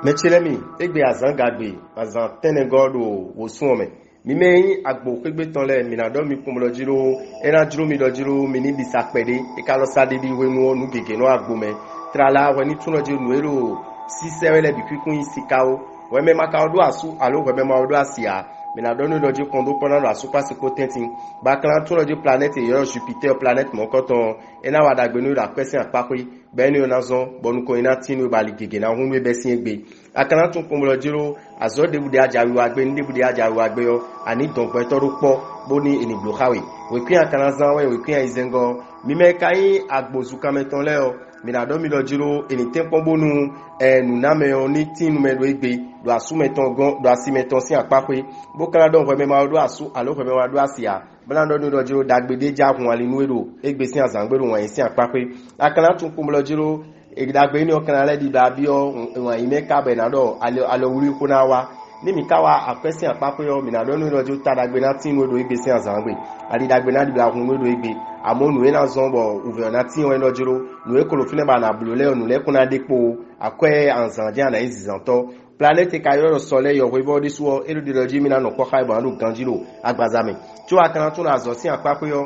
Mechelemi, egbe azangagbe, azan tenegodo wosuome. Mimei agbo kegbe tonle minado mi kumulojiro, ena jiro mi dojiro mini bisakpede, ekalo sadidi wenu nu gege no agbome. Trala weni tunojiro nuero, si sewele bikikun isikao, weme makao do asu, alo weme maodo asia. Minado no dojo kondo pona no asu pasi potentin. Baklan tunojo planète yo Jupiter planète mon koton, ena wadagbe no da kwesi akpakwi. Beni onazon bonuko ina tinu bali gege na hunwe besin egbe akana tun pomolo jiro azo debude ajaru agbe ndebude ajaru agbe yo ani donpo toru po boni eni blokawe we kwi akana zan we kwi izengo mime kai agbozu kameton le o mina do mi lo jiro eni tempo bonu nu name yo ni tinu me do egbe do asu meton gon do asimeton si apapwe bo kana don we me ma do asu alo we me wa do asia Blando no dojiro dagbede ja hun ali nuero egbe si azangbero won si apapwe akana tun kumlo jiro egdagbe ni okana le di babio won ime ka benado alo wuri kuna wa ni mi kawa apesi apapwe yo minado no dojiro tadagbe na tin nuero egbe si azangbe ali dagbe na di ba hun nuero egbe amonu ena zombo uve na tin won dojiro nu ekolo fine ba na blole onu le kuna depo akwe anzanje na izizanto planète kayo soleil yo wevo disuo elu de loji mina no ko khaiba no ganjiro agbazame tu akana tu na zo si apapwe yo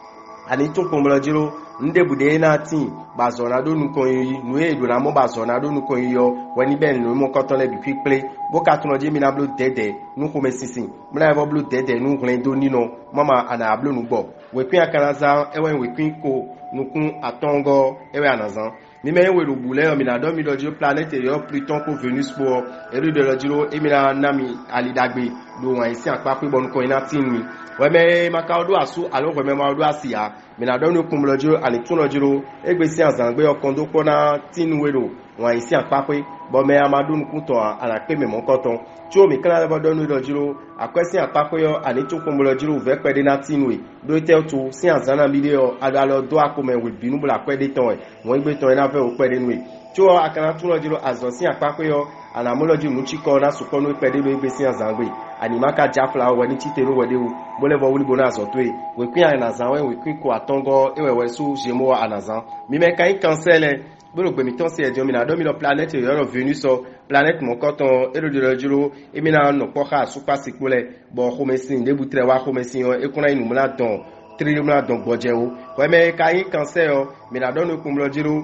ani tun pomolo jiro ndebude na tin bazona do nu kon yi nu edo na mo bazona do nu kon yi yo woni ben no mo koton le bi piple bo ka tun loji mina blu dede nu ko mesisin mna evo blu dede nu hlen do nino mama ana blu nu gbo we pin akana za ewe we pin ko nukun atongo ewe anazan Mime welu bule mina do mi dojiro planète yo Pluton ko Venus pour eru de dojiro emina nami alidagbe do wan isi apapwe bonu ko ina tinwi weme makaudo asu alo weme maudo asia mina do no kumlojo ani tunojiro egbe si azangbe okondo pona tinwero wan isi apapwe bo me amadu nkunto ala pe me monkoton tí o mi kana lebo do no dojiro akwesi apapwe yo ani tun kumlojiro ve pede na tinwi do telto si azana video adalo do akome we binu bula pede ton won igbe ton ina fe o pede nwi tí o akana tunojiro azosin apapwe yo anamoloji muchiko na sukono pede lo igbe si azangbe animaka jafla wani chitero wedewu bolevo wulibo na azotwe we kwin anazan we kwin ko atongo ewewe su jemo anazan mi me kan cancel bolo gbe mi ton se ejo mi na do mi lo planète yo Venus so planète mon coton ero de juro e mi na no poka super sikule bo khomesin de butre wa khomesin yo e kuna inu mla don tri mla don boje o we me kan cancel yo mi na do no kumlo jiro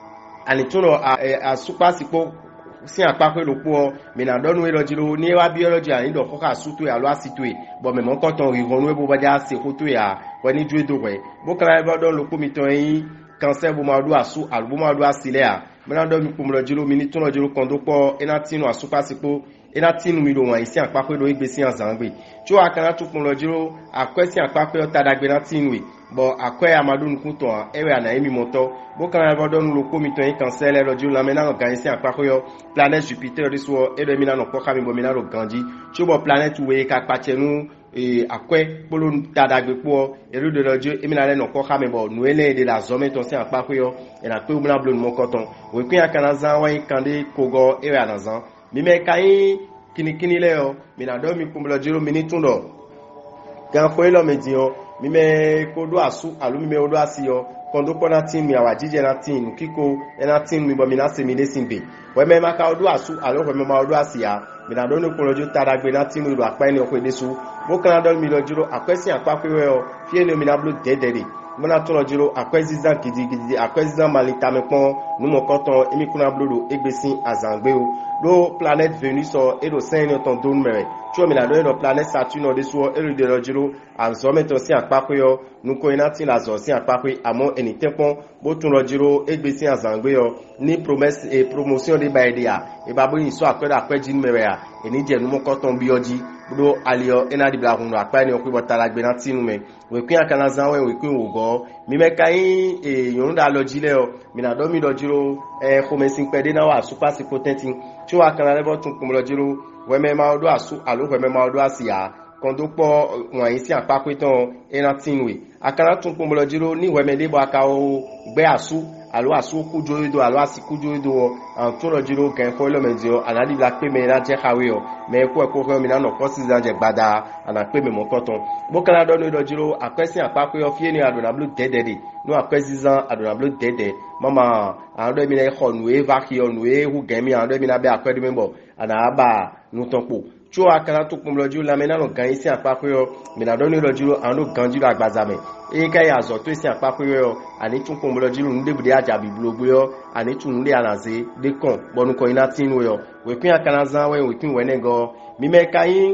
ani tuno a super sikpo si apapwe lopo mina donu elojiro ni wa biology ani do koka sutu ya lo asitwe bo me mon koton rivonu e bo baja se koto ya wani dwe do we bo kala ba don lopo mi ton yin cancer bo ma do asu albo ma do asile a mina do mi kumlojiro mi ni tunojiro kondo po enatinu asupasipo enatinu mi do wan isi apapwe do igbesi anzangbe tí o akana tu kumlojiro akwesi apapwe tadagbe natinwe bo akwe amadu nkunto ewe ana emi moto bo kan ba don lo komito yin cancel lo ju la mena no gansi apako yo planète Jupiter riso e do mina no ko kami bo mina ro ganji tí o bo planète we ka pachenu akwe polo tadagbe po eru de rojo emina le no ko kami bo nu ele de la zone to si apako yo e na pe umla blo mo koton we kun akana zan wan kande kogo ewe anazan mi me kai kinikini le yo mina do mi kumlo jiro minitun do gan fo ilo medio mime kodo asu alu mime odo asiyo kondo pona tin mi awajije na tin kiko ena tin mi bo mi na se mi desinbe we me maka odo asu alu we me ma odo asiya mi na do no kunrojo tadagbe na tin mi do apa ni okwedesu bo kan do mi lojiro akwesi apapwe we o fie le mi na blu dedede mona to lojiro akwesi zan gidigidi akwesi zan malita me pon nu mo koton emi kuna blodo egbesin azangbe o do planète Venus o e do sen ton don mere tí o mi na do no planète Saturne de so e de lojiro azome to si apapwe yo nu ko ina tin azo si apapwe amo eni tempon bo tun lojiro egbesin azangbe yo ni promesse et promotion de baidea e babo yin so akweda akweji mere a eni je nu mo koton bioji do alio ena di bla hunu apa ni okwi botala gbe na tinu me we kwin akana zan we kwin ogo mi me kai yun da loji le o mi na do mi lojiro khomesin pede na wa super potentin tí o akana le botun kum lojiro we me ma odo asu alo we me ma odo asia kondo po wan isi apapwe ton ena tinwe akana tun kum lojiro ni we me debo aka o gbe asu alo asu kujo do alo asikujo do antuno jiro kan ko lo medio anali la pe me na je hawe o me ko ko mi na no ko si je gbada ana pe me mo koton bo kana do no jiro akwesi apapo yo fie ni adona blue dedede no akwesi zan adona blue dede mama ando mi na ho nu e va ki o nu e hu gemi ando mi na be akwedi membo ana aba nu tonpo cho akara to pom loju la mena no gan isi apapo yo mi na do no jiro ando ganjiro agbaza me e ka ya zo to isi apapo yo ani tun pom loju nu de bude aja biblogo yo ani tun de anaze de kon bonu ko ina tinu yo we pin akara zan we pin we nego mi me kayin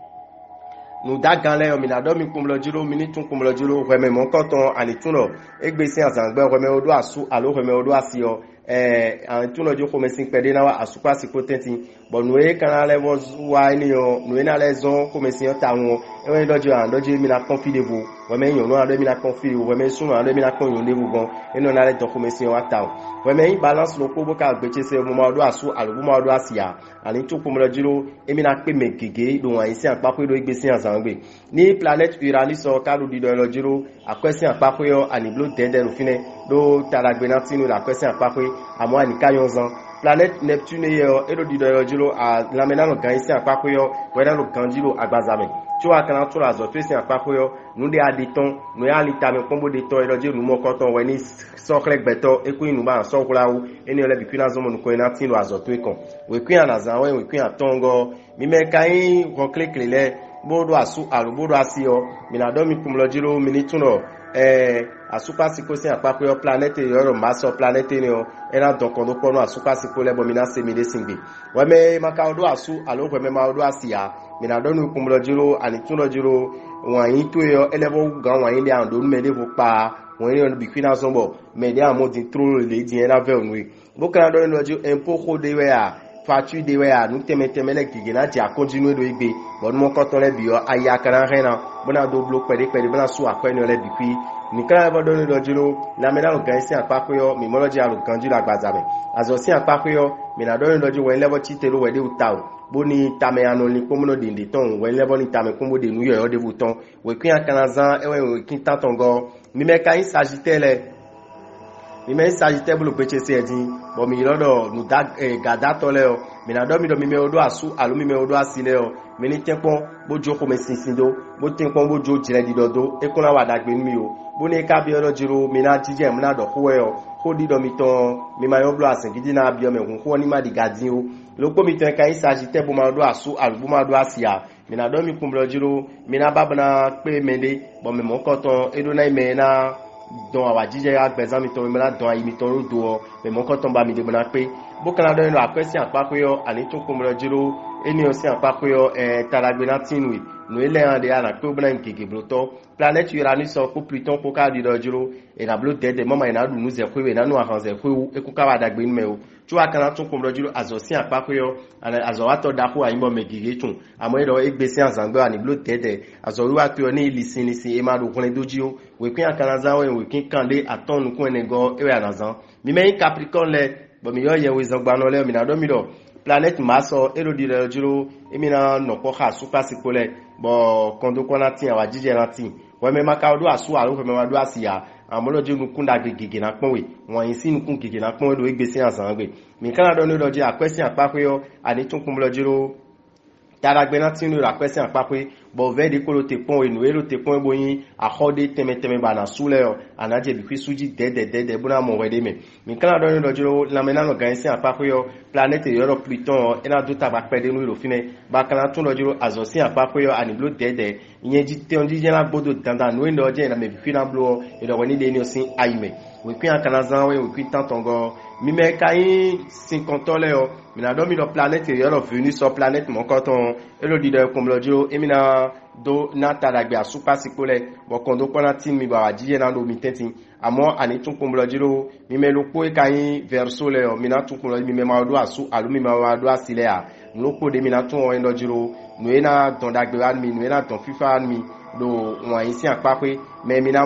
nu dagan le mi na do mi pom loju mi ni tun pom loju we me mo koton ani tun lo egbesi azangbe we me odo asu alo we me odo asio antuno jo ko mesin pede na wa asupa sikotenti bo noe kana le wa ni yo noe na le zon ko mesin ta won e dojo an dojo mi na confidable we me yon no ado mi na confidable we me sunu ado mi na kon yon lewu gan eno na le don ko mesin wa ta we me balance lo ko bo ka gbeche se mo ma odo asu alubu ma odo asia ani tu ko mo lo jiro e mi na pe me gege do wan isi apapo do igbesi azangbe ni planet Uranus o ka do di do lo jiro akwesi apapo yo ani blo dende lo fine do taragbe na tinu la akwesi apapo àmọ́ àníká yọ zan planète Neptune yọ erodido yọ jùlọ àlámẹ́nà lọ gan isi àpapọ̀ yọ wẹ́dà lọ gan jùlọ agbazamẹ́ tí wàá kan tó razọ tó isi àpapọ̀ yọ nùdí adìtàn nùyà alìtàmẹ́ kọ́mbó de tọ́ ẹ̀rọ̀jẹ́ nùmọ́kọ́tàn wẹ́ ní sọ́kẹ́lẹ́ gbẹ̀tọ́ ekú ìnùbà sọ́kúláwó ẹni ọlẹ́bí kí náà zọmọ nùkọ́ iná tí ń lọ àzọ tó ẹ̀kàn wẹ́kún ànàzàn wẹ́ wẹ́kún àtọ́ngọ́ mímẹ́ka yín rọ́kẹ́lẹ́kẹ́lẹ́ lẹ́ bóòdó àsú àlùbóòdó àsíyọ mìnàdọ́mì kùmùlọ́jíró mìnítúnọ̀ asupa siko si apapo planète yoro maso planète ni o era dokondo kono asupa siko lebo mina se mi desingbe we me maka odo asu alo we me ma odo asia mina donu kumulo jiro ani tuno jiro wan yin to yo elebo gan wan yin le ando me le pa wan yin on bi kwina sombo me de amodi tro le di era ve onwe bo kana donu no jo empo ko de we a fatu de we a nu temetemele gigina ti a continue do igbe bo mo ko ton le bi yo aya kana rena bona do blo pede bona su akweni le bi kwi nìkan ẹbọ dọ́nà lọ́jọ́rọ́ lámẹ́dá lọ́gán sí àpapọ̀yọ́ mímọ́lọ́jì àlùkànjú àgbàzàmẹ̀ àzọ̀sí àpapọ̀yọ́ mìnàdọ́nà lọ́jọ́ wọ́n lẹ́bọ̀ tí tẹ́lú wẹ̀dẹ́ òta ò bó ní tamẹ́ àná ní kómúnà dèndé tán wọ́n lẹ́bọ̀ ní tamẹ́ kómó dènú yọ̀ ọ́ débù tán wẹ̀kín àkànazán ẹwẹ́ wẹ̀kín tàntàn gọ mímẹ́ka ń sàjítẹ́lẹ̀ mímẹ́ ń sàjítẹ́ bolo pété sí ẹ̀dín bọ̀ mí lọ́dọ̀ nùdá gàdátọ́lẹ̀ ọ mìnàdọ́mí dọ̀ mímẹ́ odó àsú àlú mímẹ́ odó àsílẹ̀ ọ mini tẹ́pọ́n bójú kò mẹ́ sinsin dó bó tẹ́pọ́n bójú jìrẹ́ dídọ̀dó ekúnlá wà dàgbé mi o bó ní ká bí ọlọ́ jiro mi náà jíjẹ́ mi náà dọ̀ kó ẹ̀ ọ́ kó dídọ̀ mi tán mi máa yọ blo àsìn gidi náà bí ọmọ ẹ̀kún kó ní má di gàdín o lópó mi tán ká yín sáájì tẹ́ bó máa dọ́ àsú àlùbó máa dọ́ àsìyà mi náà dọ́ mi kún bọ́ jiro mi náà bá bọ́ náà pé mẹ́lẹ́ bọ̀ mi mọ́ kọ́ tán edó náà mẹ́ náà dɔn awa jíjẹ agbẹ̀zán mi tán mi náà dɔn ayi mi tán ló do ọ mi mọ́ kọ́ tán bá mi dé bọ́ná pé bó kan náà dọ́ nínú àpẹ́sí àpapọ̀yọ àní tó kún bọ́ jiro ènìyàn sí àpapọ̀yọ taragbe náà tì nù no ele ande ana pe obna nkeke bloto planet Uranus ko Pluton ko ka di dojuro e na blo dede mama ina du nuze kwewe na nu ahanze kwewu e ku ka wa dagbe nme o tu akana tun ko dojuro azosi apakoyo azo wa to daku ayimo megige tun amo ero egbesi azangbe ani blo dede azo wi wa pe oni lisin lisin e ma do kun dojio we pin akana za we kin kande atonu kun enego ewe anazan mi me Capricorn le bo mi yo ye we zangba no le mi na do mi do planète Mars erodi le juro emina noko ha super sikole bo kondo kona tin awa jije rantin we me maka odo asu aro me ma do asia amoloje nukun da gege na ponwe won yin si nukun gege na ponwe do igbesi asan gbe mi kana do no doje akwesi apakoyo ani tun kun lo juro taragbe na tin lo akwesi apakoyo bo vedi ko lo te pon enu elo te pon boyin akode temeteme ba na sule o anaje bi kwi suji dede bona mo wede me mi kana do no dojo la mena no gansi apakoyo planète Europe Pluton ena do ta ba pede nu lo fine ba kana tun dojo azosin apakoyo ani blo dede yen ji te on ji na bodo dandan no ndo je na me bi na blo e do woni de ni osin aime we kwi akana zan we kwi tantongo mi me kai 50 le o mi na do mi do planète Europe Venus sur planète mon coton elo di de komlojo emina do na taragbe asupa sikole bo kondo kona tin mi ba jije na do mi tentin amo ani tun kumlo jiro mi me lopo e kai verso le o mi na tun kumlo mi me ma do asu alu mi ma do asile a lopo de mi na tun o endo jiro no e na don dagbe an mi no e na don fifa an mi do won yin si apape me mi na mo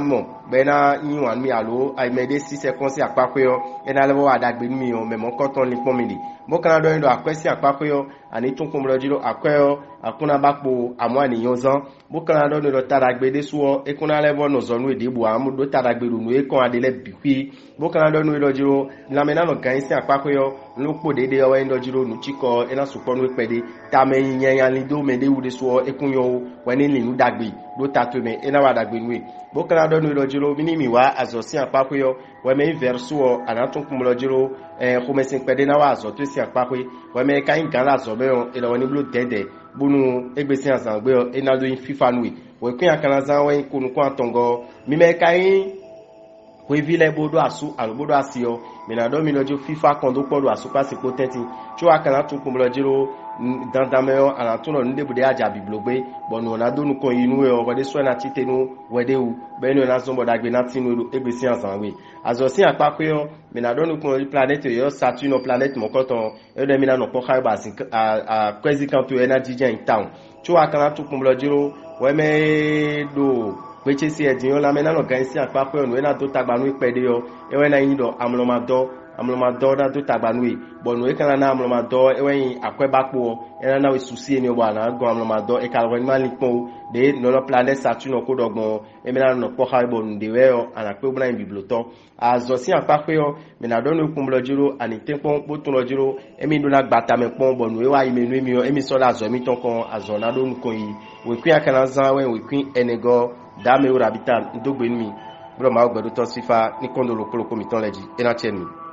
bena yiwan mi alo ay mede 6 secondes akpakwe yo ena lewo adagbe mi yo me mo koton ni pomidi bo kana do ndo akwesi akpakwe yo ani tun kumro jiro akweyo akuna bakpo amwani yozan bo kana do ndo tadagbe de suo ekuna lewo no zonu edibu amudo tadagbe nu ekon adele bipi bo kana do ndo jiro lamena no gansi akpakwe yo nlopo dede yo ndo jiro nu chiko ena suponu epede tame yin lido mede wude suo ekunyo weni linu dagbe do tatome ena wa dagbe nu bo kana do ndo jiro minimi wa azosi akpakwe yo we me verso anatun kumlo jiro khomesin pede na wa azoto si akpakwe we me kan gala zobe ela woni blo dede bunu egbesi azangbe enado in FIFA nui we kun akana zan we kunu kwa tongo mi me kan we vile bodo asu albodo asio minado minojo FIFA kondo podo asu pasi potenti cho akana tun kumlo jiro dandameo anatuno ndebude aja biblogbe bonu na donu kon inu e o de so na chitenu wedewu benu na zombo dagbe na tinu egbesi azanwe azosin apapwe yo minado nu kon planet yo Saturn planet mokoton e de mina no poka ba sin a kwezi kanto energy gen town cho akana tun kumlo jiro we me do peche si edin yo la mena no gansi apapwe no na do tagbanu ipede yo e we na yin do amlomado da do tagbanu bonu e kana na amlomado e we akwebakpo e na we susi ni oba na go amlomado e ka wen malikpo de no planet Saturn ko dogbon e mena no poka bonu de we yo ana pe bla bibloto azosi apapwe yo mena do no kumlo jiro ani tempon potun lo jiro e mi do na gbata me pon bonu e wa imenu emi yo e mi so la zo mi ton kon azona do nko yi we kun akana zan we kun enego dame ura bitan ndogbe mi bro ma ogbedo to sifa ni kondo lo kolo komiton leji ena chenu